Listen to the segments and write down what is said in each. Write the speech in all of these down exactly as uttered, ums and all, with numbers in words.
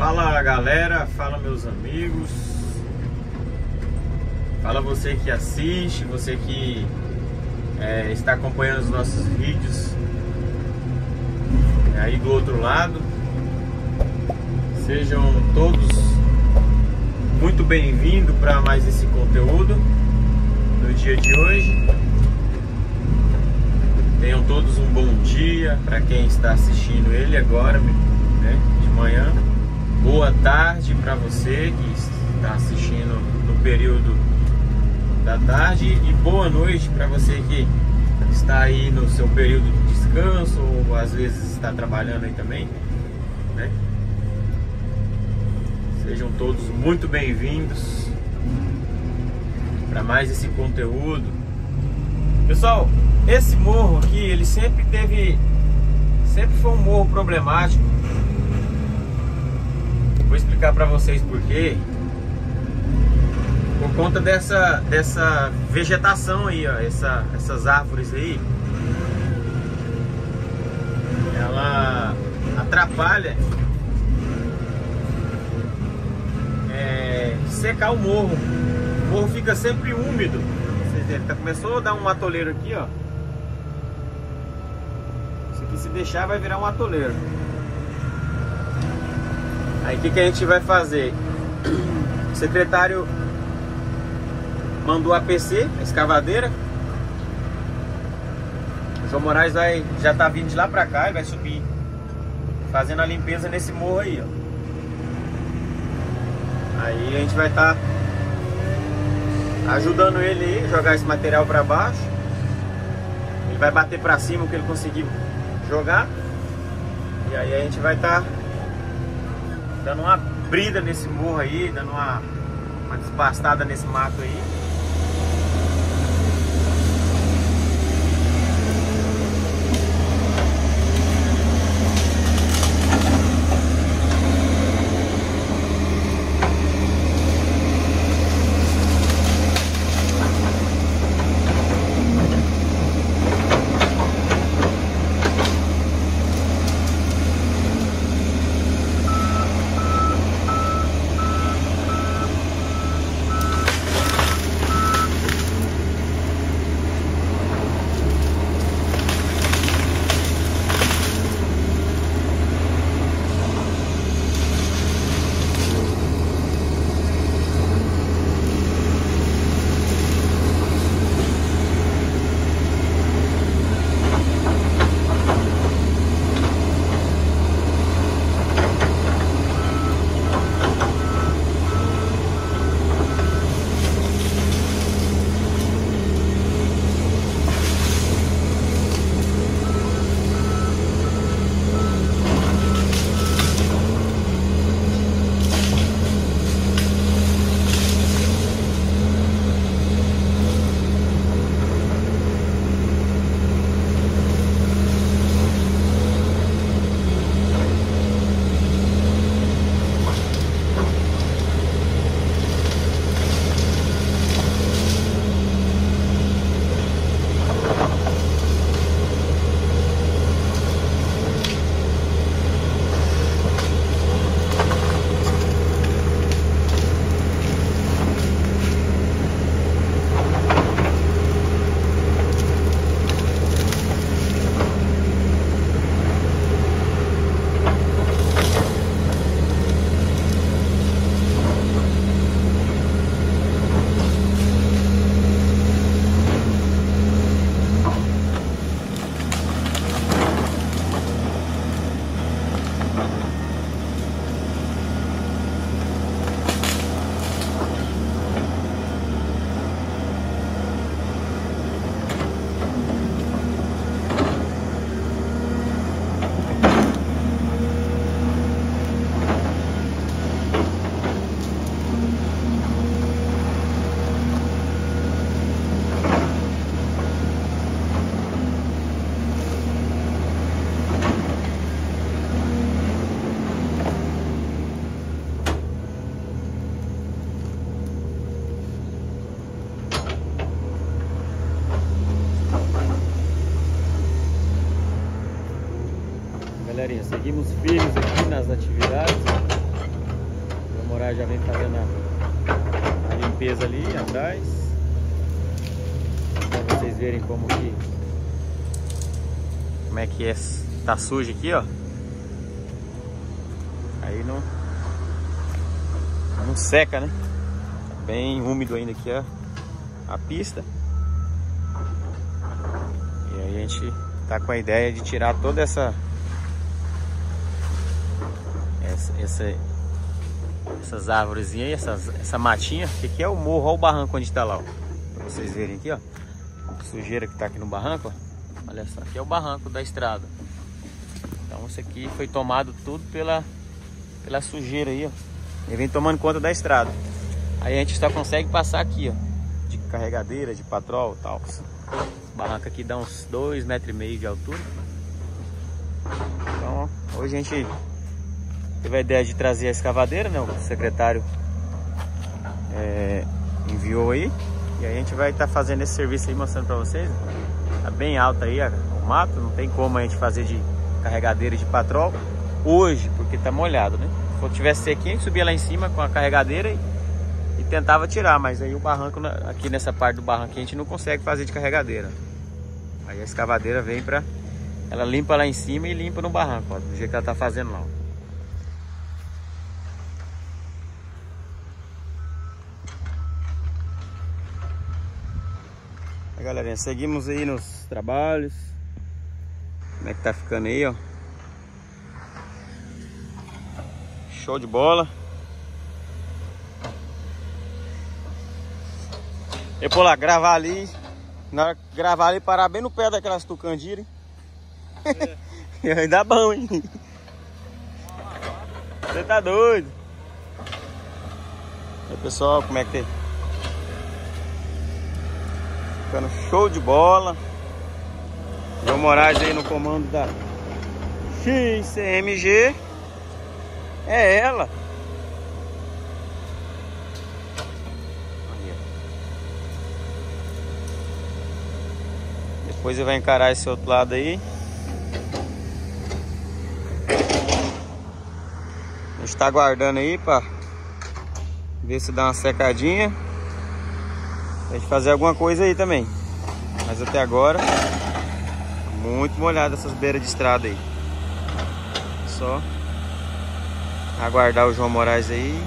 Fala galera, fala meus amigos, fala você que assiste, você que é, está acompanhando os nossos vídeos aí do outro lado. Sejam todos muito bem-vindos para mais esse conteúdo no dia de hoje. Tenham todos um bom dia para quem está assistindo ele agora, né, de manhã. Boa tarde para você que está assistindo no período da tarde, e boa noite para você que está aí no seu período de descanso, ou às vezes está trabalhando aí também, né? Sejam todos muito bem-vindos para mais esse conteúdo. Pessoal, esse morro aqui, ele sempre teve, sempre foi um morro problemático. Vou explicar para vocês por quê. Por conta dessa, dessa vegetação aí, ó, essa, essas árvores aí, ela atrapalha é, secar o morro. O morro fica sempre úmido. Vocês verem, tá, começou a dar um atoleiro aqui, ó. Isso aqui, se deixar, vai virar um atoleiro. Aí o que, que a gente vai fazer? O secretário mandou a P C, a escavadeira. O João Moraes vai, já tá vindo de lá pra cá e vai subir fazendo a limpeza nesse morro aí, ó. Aí a gente vai estar tá ajudando ele aí, jogar esse material pra baixo. Ele vai bater pra cima o que ele conseguir jogar. E aí a gente vai estar tá dando uma brida nesse morro aí, dando uma, uma desbastada nesse mato aí. galerinha, seguimos firmes aqui nas atividades. Moraes já vem fazendo a, a limpeza ali atrás, para vocês verem como que como é que é, tá sujo aqui, ó. Aí não não seca, né? Tá bem úmido ainda aqui, ó, a pista. E aí a gente tá com a ideia de tirar toda essa essa, essa essas árvores aí, essas, essa matinha, que aqui é o morro, olha o barranco onde tá lá, ó, pra vocês verem aqui, ó, a sujeira que tá aqui no barranco, ó. Olha só, aqui é o barranco da estrada. Então isso aqui foi tomado tudo pela pela sujeira aí, ó. Ele vem tomando conta da estrada. Aí a gente só consegue passar aqui, ó, de carregadeira, de patrol e tal. O barranco aqui dá uns dois metros e meio de altura. Então hoje a gente teve a ideia de trazer a escavadeira, né? O secretário é, enviou aí. E aí a gente vai estar tá fazendo esse serviço aí, mostrando pra vocês. Tá bem alto aí ó, o mato, não tem como a gente fazer de carregadeira e de patrol hoje, porque tá molhado, né? Se for tivesse sequinho, a gente subia lá em cima com a carregadeira e, e tentava tirar, mas aí o barranco, aqui nessa parte do barranco a gente não consegue fazer de carregadeira. Aí a escavadeira vem pra... ela limpa lá em cima e limpa no barranco, ó, do jeito que ela tá fazendo lá, ó. Aí, galerinha, seguimos aí nos trabalhos. Como é que tá ficando aí, ó. Show de bola. Eu vou lá gravar ali. Na hora que gravar ali, parar bem no pé daquelas tucandiras. É. Ainda bom, hein? Você tá doido. Aí, pessoal, como é que tem? Ficando show de bola. João Moraes aí no comando da X C M G. É ela. Aí, depois ele vai encarar esse outro lado aí. A gente tá aguardando aí pra ver se dá uma secadinha. A gente fazer alguma coisa aí também. Mas até agora muito molhado essas beiras de estrada aí. Só aguardar o João Moraes aí.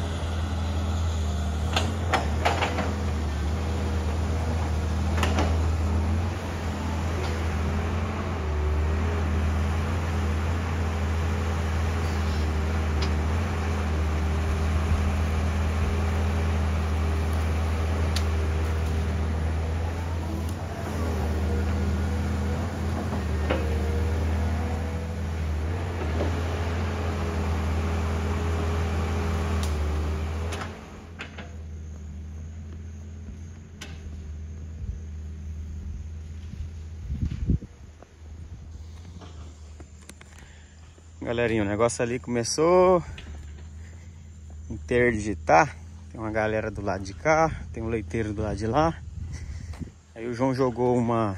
Galerinha, o negócio ali começou a interdigitar. Tem uma galera do lado de cá, tem um leiteiro do lado de lá. Aí o João jogou uma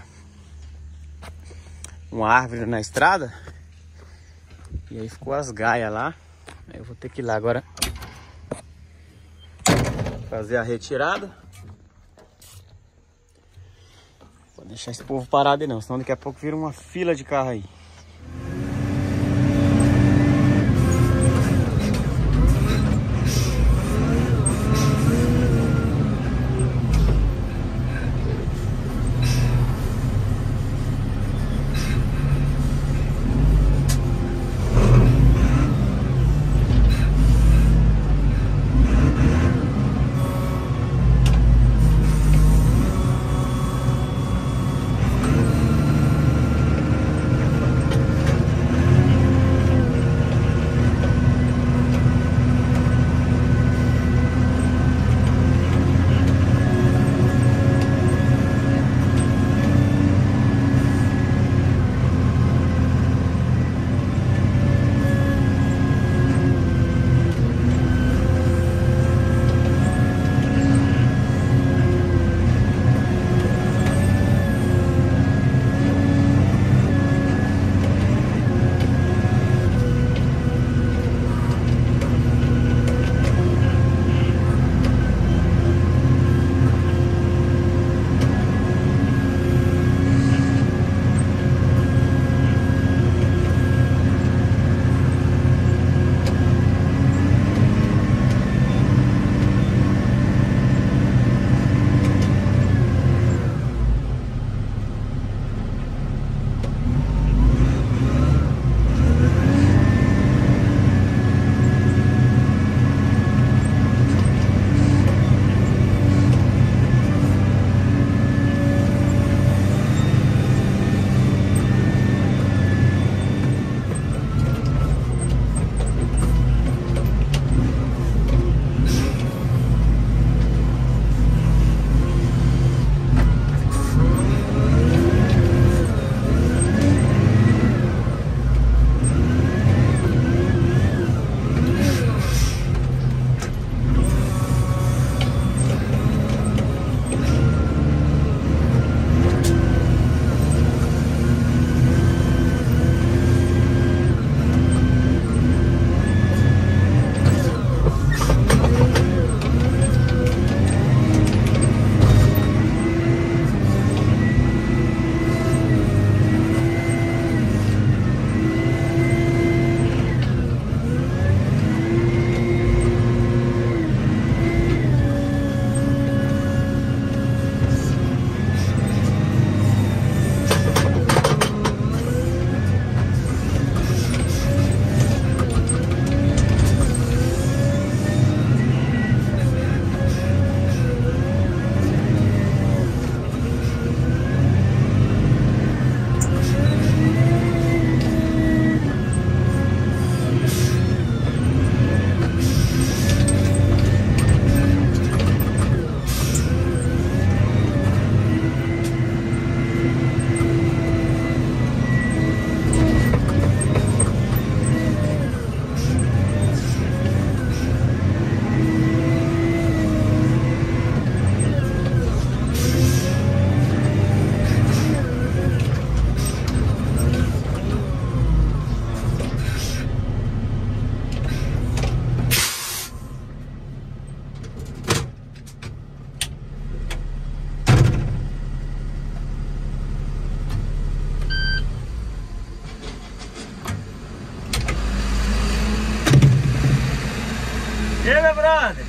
uma árvore na estrada e aí ficou as gaias lá. Aí eu vou ter que ir lá agora fazer a retirada. Vou deixar esse povo parado aí não, senão daqui a pouco vira uma fila de carro aí. E aí, meu brother?